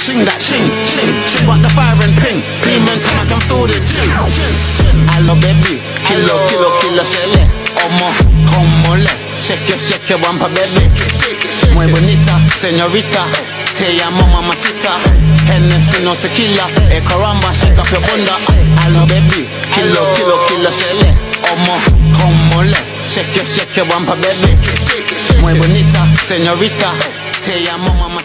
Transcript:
ching that ching, ching, ching. Got the fire and ping. Demon time I can feel the ching. Hello baby, kilo, kilo, kilo, shele. Omo, como le. Shake your bumper baby. Muy bonita, señorita. Te llamo mamacita. Hennessy no tequila. Caramba, shake up your bunda. Hello baby, kilo, kilo, kilo, shele. Omo, como le. Shake your bumper baby. Muy bonita, señorita. Te llamo mamacita.